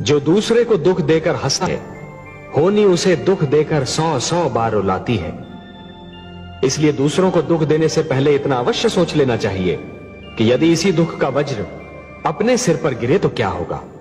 जो दूसरे को दुख देकर हंसता है, होनी उसे दुख देकर 100 बार रुलाती है। इसलिए दूसरों को दुख देने से पहले इतना अवश्य सोच लेना चाहिए कि यदि इसी दुख का वज्र अपने सिर पर गिरे तो क्या होगा।